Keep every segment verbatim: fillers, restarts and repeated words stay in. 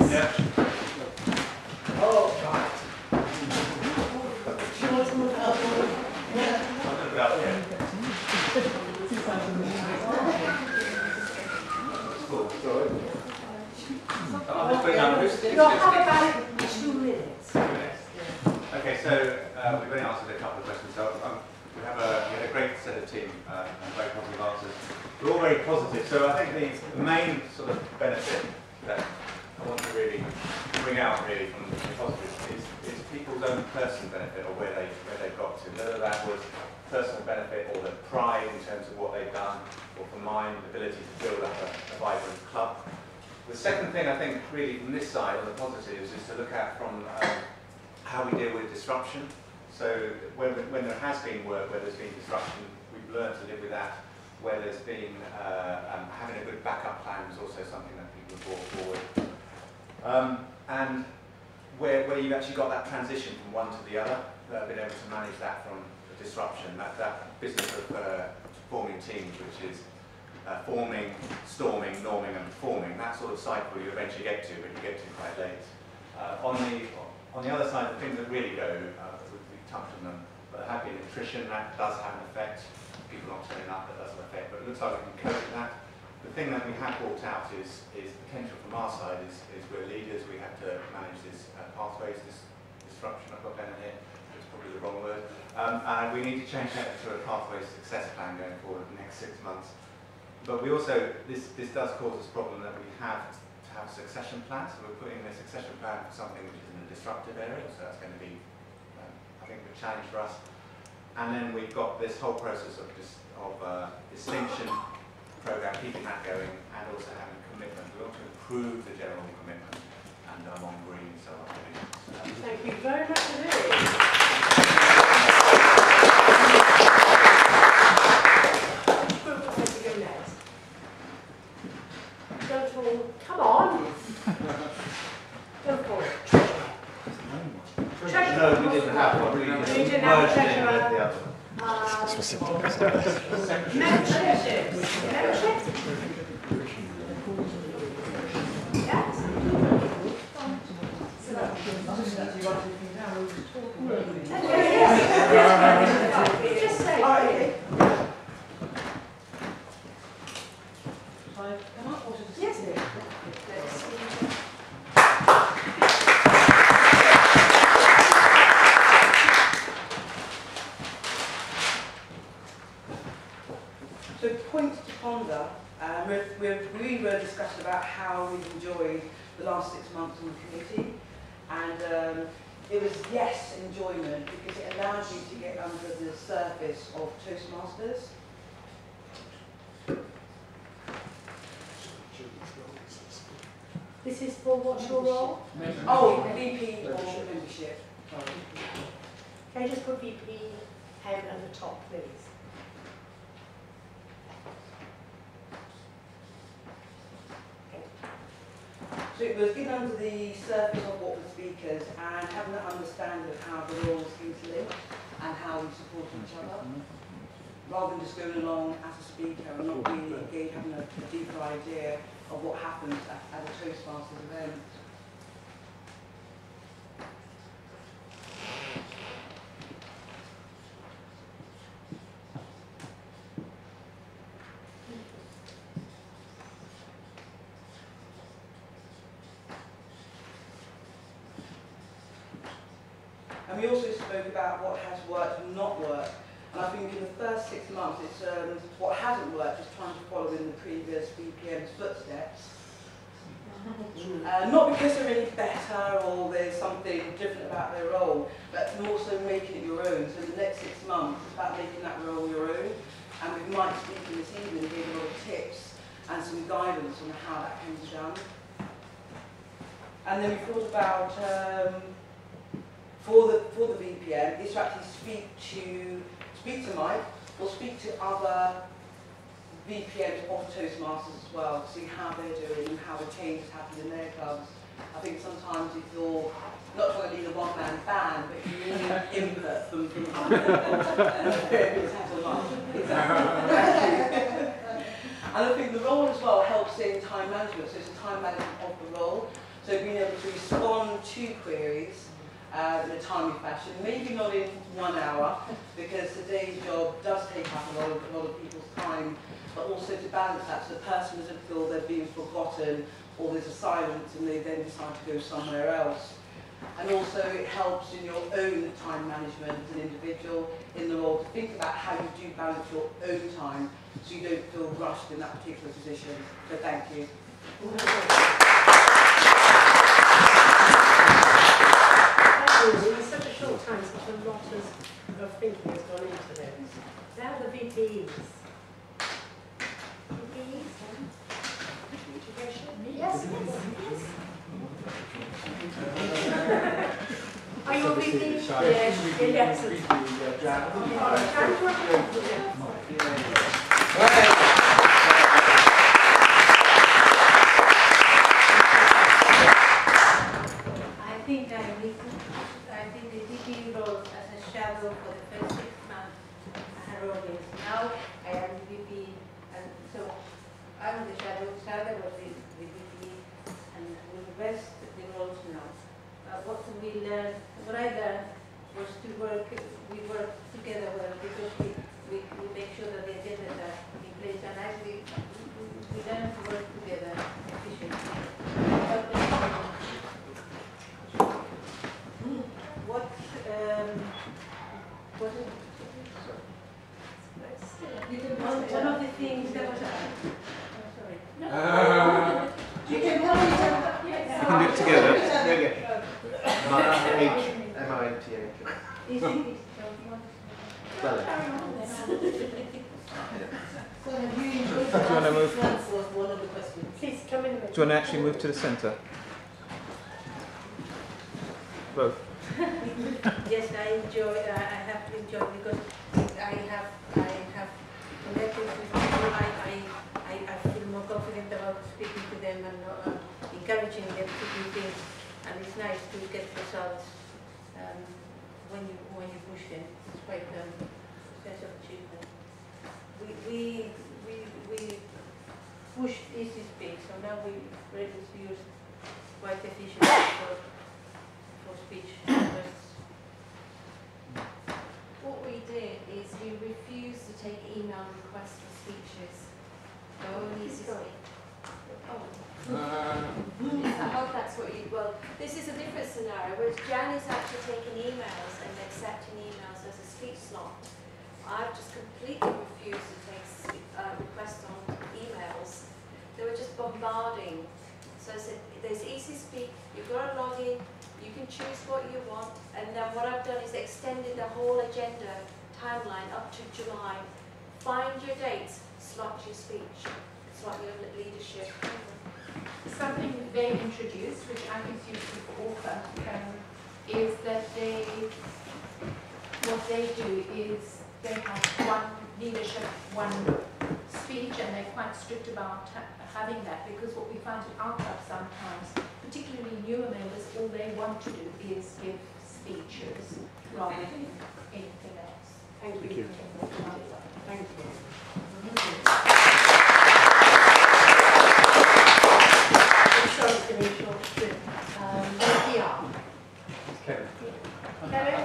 Yeah. Oh, right. She wants to move out. Yeah. Cool. Sorry. I'll just put it down. Who's- You'll have about two minutes. Two minutes. Okay, so uh, we've only answered a couple of questions. So um, we have a, we had a great set of team uh, and very positive answers. We're all very positive. So I think the, the main sort of benefit that I want to really bring out really from the positives is, is people's own personal benefit or where they where they've got to. Whether that was personal benefit or the pride in terms of what they've done, or for mine, the ability to build up a, a vibrant club. The second thing I think really from this side on the positives is to look at from um, how we deal with disruption. So when, when there has been work where there's been disruption, we've learned to live with that. Where there's been uh, um, having a good backup plan is also something that people have brought forward. Um, and where, where you've actually got that transition from one to the other, uh, been able to manage that from the disruption, that, that business of uh, forming teams, which is uh, forming, storming, norming and performing, that sort of cycle you eventually get to, but you get to quite late. Uh, on the on the other side, the things that really go, uh, we, we touched on them, but happy nutrition, that does have an effect. People not turning up, that does have an effect, but it looks like we can cope with that. The thing that we have brought out is, is potential from our side is, is we're leaders, we have to manage this uh, pathways, this disruption I've got down here, it's probably the wrong word, um, and we need to change that to a pathways success plan going forward the next six months. But we also, this, this does cause us a problem that we have to have a succession plan, so we're putting a succession plan for something which is in a disruptive area, so that's going to be, um, I think, a challenge for us. And then we've got this whole process of, dis of uh, distinction program, keeping that going, and also having commitment. We want to improve the general commitment, and I'm on green, so I'm doing it. So thank you very much indeed. Group will have to go next. Don't all, come on. Go for it. Treasurer. no, we didn't have one. We You just didn't have merged a in treasurer. with the other. Uh, memberships. Memberships? Yes? Yes. Just say. Yes. So points to ponder. Um, we're, we're, we were discussing about how we've enjoyed the last six months on the committee, and um, it was yes, enjoyment, because it allows you to get under the surface of Toastmasters. This is for what's your role? Oh, V P or membership. Can you just put V P M at the top, please? So it was getting under the surface of what were speakers and having an understanding of how the roles interlink and how we support each other, rather than just going along as a speaker and not really engaged, having a, a deeper idea of what happens at, at a Toastmasters event. And we also spoke about what has worked and not worked. And I think in the first six months, it's um, what hasn't worked is trying to follow in the previous V P M's footsteps. Uh, not because they're any better or there's something different about their role, but also making it your own. So the next six months is about making that role your own. And with Mike speaking this evening, gave a lot of tips and some guidance on how that can be done. And then we thought about um, for the for the V P M is to actually speak to speak to Mike or speak to other V P Ms of Toastmasters as well, to see how they're doing and how the change has happened in their clubs. I think sometimes if you're not trying to be the one-man band, but you need input from from exactly. And I think the role as well helps in time management, so it's a time management of the role. So being able to respond to queries uh, in a timely fashion, maybe not in one hour, because today's job does take up a lot of, a lot of people's time, but also to balance that so the person doesn't feel they're being forgotten or there's a silence and they then decide to go somewhere else. And also it helps in your own time management as an individual in the role to think about how you do balance your own time so you don't feel rushed in that particular position. So thank you. In such a short time, such a lot of, of thinking has gone into this. Now the V Ps. V Ps? Integration? Yes, yes, yes. Are you a V P? Yes, yes. I think I need to, I think the V P role as a shadow for the first six months I role is. Now I am the V P, and so I'm the shadow, shadow of the, the V P, and we reverse the roles now. Uh, what we learned, what I learned was to work, we work together well because we, we, we make sure that the agendas are in place, and actually we, we learn to work together efficiently. What, um, what is, one, one of the things that was, oh, sorry. No. Uh, You can tell me. You can do it together. There you go. M I H M I N T H. Is it, is, don't you want to Spell it. So have you enjoyed Do you want to move? Do That was one of the questions. Please come in a bit. you want to actually move to the centre? Both. Yes, I enjoy, uh, I have enjoyed because I have, I have connected with people. I, I, I, I feel more confident about speaking to them and uh, encouraging them to do things. And it's nice to get results um, when you when you push them. It's quite um, a sense of achievement. We we we we pushed easy speak, so now we ready to use quite efficiently for for speech. What we did is we refused to take email requests for speeches. So only to speak. Oh. I hope that's what you, well, this is a different scenario, whereas Jan is actually taking emails and accepting emails as a speech slot. I've just completely refused to take uh, requests on emails. They were just bombarding. So I said, there's Easy Speak, you've got to log in, you can choose what you want, and then what I've done is extended the whole agenda timeline up to July. Find your dates, slot your speech, slot your leadership. Something they introduced, which I think is useful for all firms, um, is that they, what they do is they have one leadership, one speech, and they're quite strict about ha having that, because what we find at our club sometimes, particularly newer members, all they want to do is give speeches rather than anything else. Thank you. Thank you. Thank you. I'm sorry it's going to be short. Um, P R. Kevin. Kevin?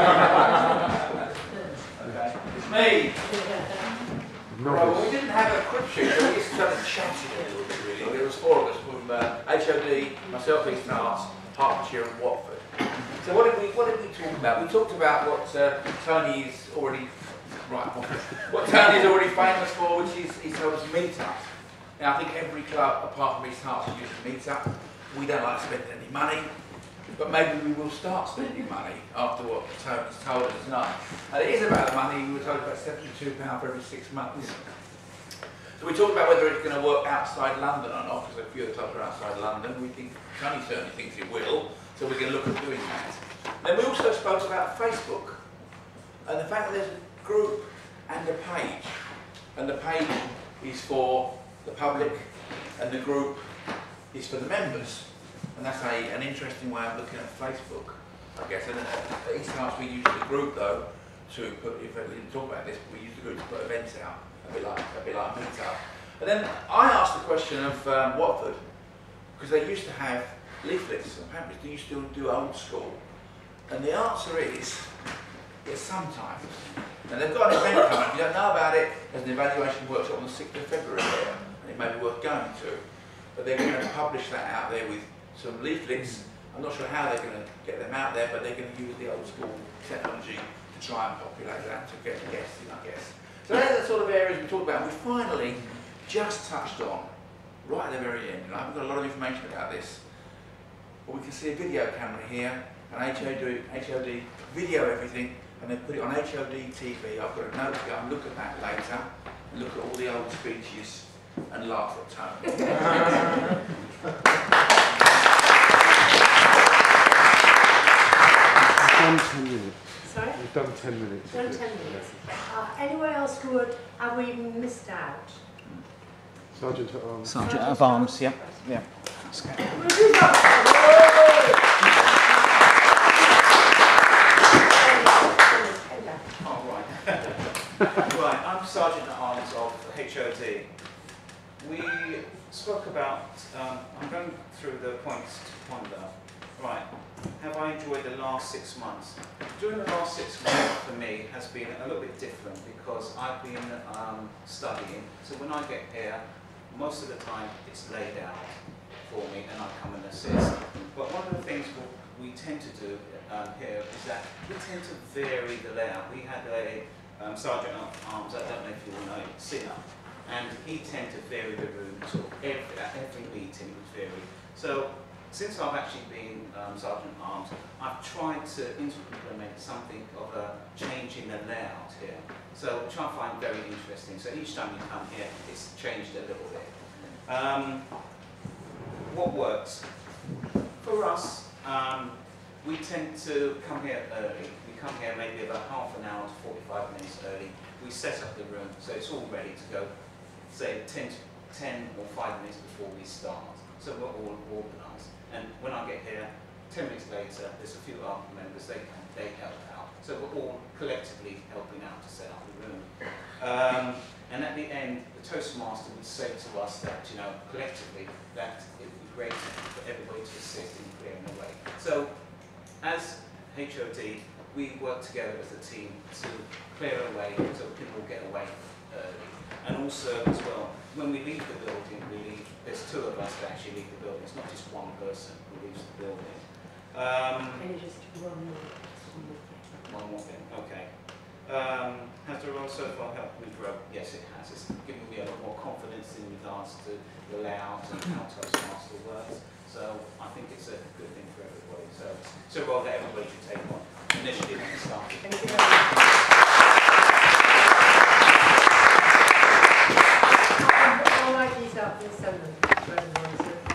Okay. It's me. Right, well, we didn't have a crib sheet, so we just started chatting a little bit, really. There was four of us from uh, H O D, myself, Eastern Arts, Hertfordshire and Watford. So what did we what did we talk about? We talked about what uh, Tony's already right, what Tony's already famous for, which is he sells meetups. Now I think every club apart from East Hertfordshire uses meetup. We don't like spending any money, but maybe we will start spending money after what Tony's told us tonight. And it is about the money. We were told about seventy-two pounds for every six months. So we talked about whether it's going to work outside London or not, because a few of the clubs are outside London. We think Tony certainly thinks it will, so we're going to look at doing that. Then we also spoke about Facebook and the fact that there's a group and a page, and the page is for the public and the group is for the members. And that's a, an interesting way of looking at Facebook, I guess. And at East Herts we use the group though to put, if we didn't talk about this, we use the group to put events out, a bit like a bit like Meetup. And then I asked the question of um, Watford, because they used to have leaflets and pamphlets. Do you still do old school? And the answer is, yes, sometimes. And they've got an event coming up. If you don't know about it, there's an evaluation workshop on the sixth of February there, and it may be worth going to. But they're going to publish that out there with some leaflets. I'm not sure how they're going to get them out there, but they're going to use the old school technology to try and populate that to get the guests in, I guess. So those are the sort of areas we talked about. And we finally just touched on, right at the very end, and I haven't got a lot of information about this, but we can see a video camera here, and H O D, H O D video everything, and then put it on H O D T V. I've got a note to go and look at that later, and look at all the old speeches and laugh at Tony. We've done ten minutes. Sorry? We've done ten minutes. Done ten minutes. Uh, anyone else who would, have we missed out? Sergeant at Arms. Sergeant of Arms, yeah. Yeah. Oh, right. Right, I'm Sergeant at Arms of H O D. We spoke about, um, I'm going through the points to ponder. Right, have I enjoyed the last six months? During the last six months for me has been a little bit different because I've been um, studying. So when I get here, most of the time it's laid out for me and I come and assist. But one of the things we tend to do um, here is that we tend to vary the layout. We had a um, Sergeant at Arms, I don't know if you all know, Sinner, and he tended to vary the room, so every, at every meeting it would vary. So since I've actually been um, Sergeant at Arms, I've tried to implement something of a change in the layout here. So which I find very interesting. So each time you come here, it's changed a little bit. Um, what works? For us, um, we tend to come here early. We come here maybe about half an hour to forty-five minutes early. We set up the room so it's all ready to go, say ten, ten or five minutes before we start. So we're all organised. And when I get here, ten minutes later, there's a few other members, they come, they help out. So we're all collectively helping out to set up the room. Um, and at the end, the Toastmaster would say to us that, you know, collectively, that it would be great for everybody to assist in clearing the way. So, as H O D, we work together as a team to clear away so people get away early. And also, as well, when we leave the building, we leave, there's two of us that actually leave the building. It's not just one person who leaves the building. Um, Can you just do one more? One more thing, okay. Um, has the role so far helped me grow? Yes, it has. It's given me a lot more confidence in regards to the layout and how Toastmaster works. So I think it's a good thing for everybody. So it's a role that everybody should take on initially when it started. Thank you very much. I'll write these up and send them to everyone.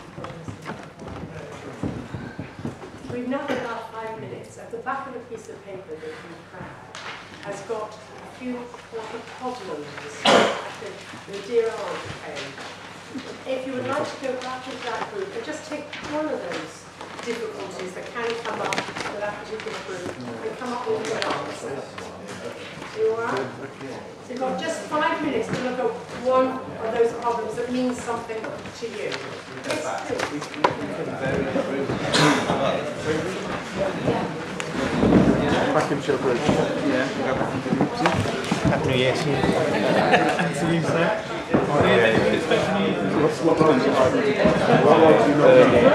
So we've now got about five minutes. At the back of the piece of paper that you have has got a few of the problems at the, the Dear Aunt page. If you would like to go back to that group and just take one of those difficulties that can come up for that particular group and come up with an answer. You all right? So you've got just five minutes to look at one of those problems that means something to you. Yes, please. Back into your group. Yeah, go back into the group. Happy New Year to you. To you, sir. What's what time is it? What time do you know?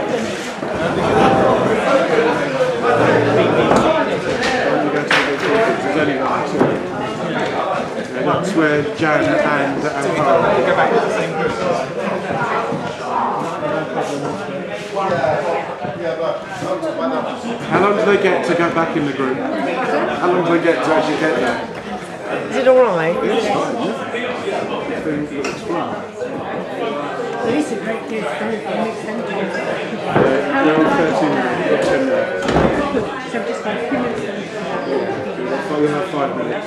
When you go to the group, there's only one, two. And that's where Jan and and Carl. Go back to the same group. How long do they get to go back in the group? How long do they get to actually get there? Is it all right? It's fine, yeah. It's been explained. There is a great deal of sense. It makes sense. Uh, They're on thirteen minutes. ten minutes. So just got a few minutes. So we have five minutes.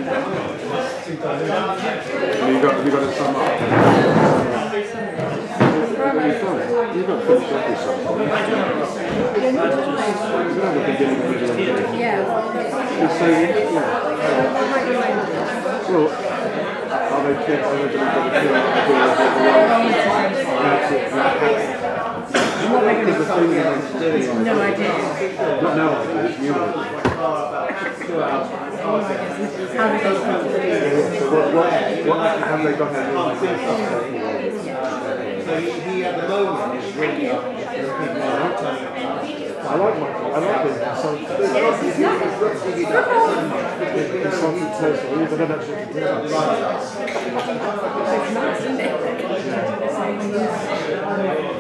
Have you got, have you got to sum up? Well, you're fine. You've got to finish up with something. There's no beginning, middle, and end. Yeah. Just say, yeah. Well, are they kids? Are they going to get a kill? That's it. That happens. what they're going Because the thing is doing it. No idea. Not no idea, you know. How do they come to the So what, what, what actually have they got out of it? So he, he at the moment is really up to people are turning up. I like my, I like being consultant. Consultant personally, but I don't actually do that. It's nice, isn't it?